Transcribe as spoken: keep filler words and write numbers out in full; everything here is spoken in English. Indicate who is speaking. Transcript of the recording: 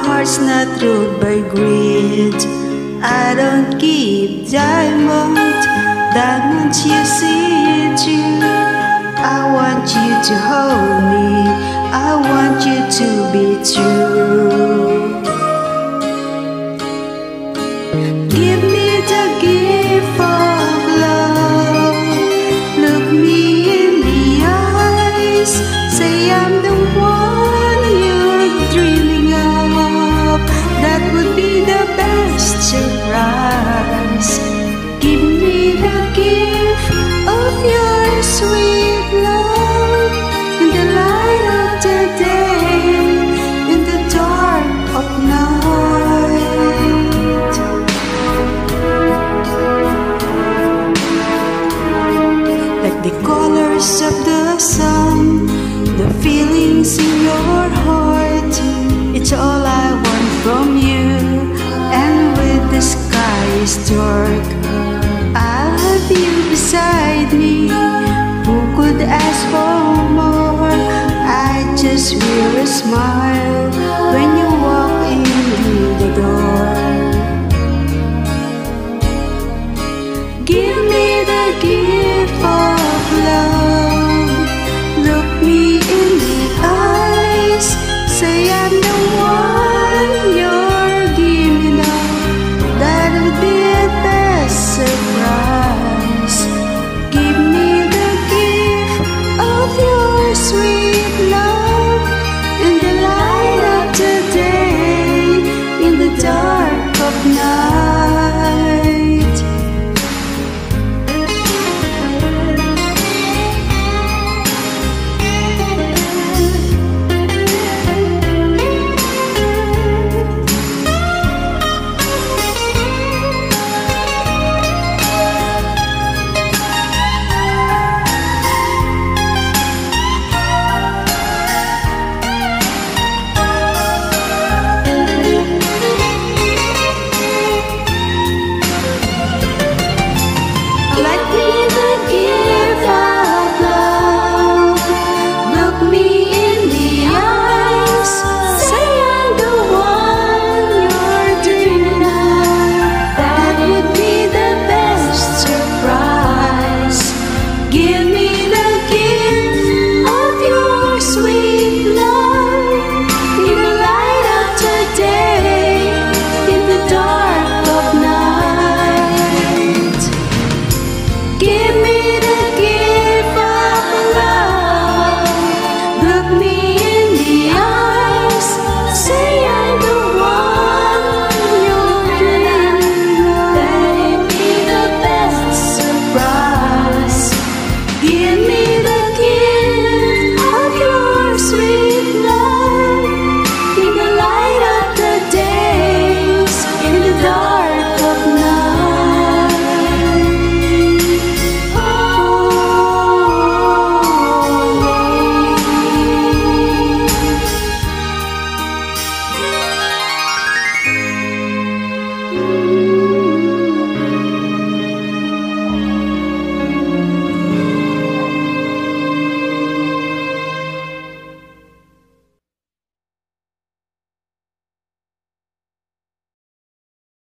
Speaker 1: heart's not ruled by greed. I don't give diamond, diamonds you see through. I want you to hold me, I want you to be true. Give me the gift of love, look me in the eyes, say I'm the one you're dreaming of. That would be the best surprise. Give me the gift of your sweet love, in the light of the day, in the dark of night. Like the colors of the sun, the feelings in your heart, it's all I want from you. And with the sky is dark, I'll have you beside me. Who could ask for more? I just wear a smile.